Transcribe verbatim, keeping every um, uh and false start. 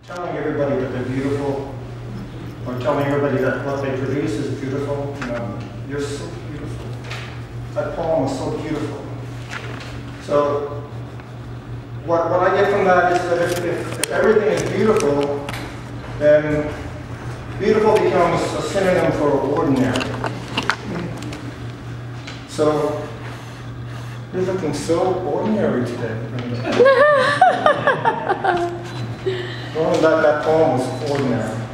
telling everybody that they're beautiful, or telling everybody that what they produce is beautiful. You know, you're so beautiful. That poem was so beautiful. So, what, what I get from that is that if, if, if everything is beautiful, then beautiful becomes a synonym for ordinary. So, you're looking so ordinary today. Well, that, that poem was ordinary.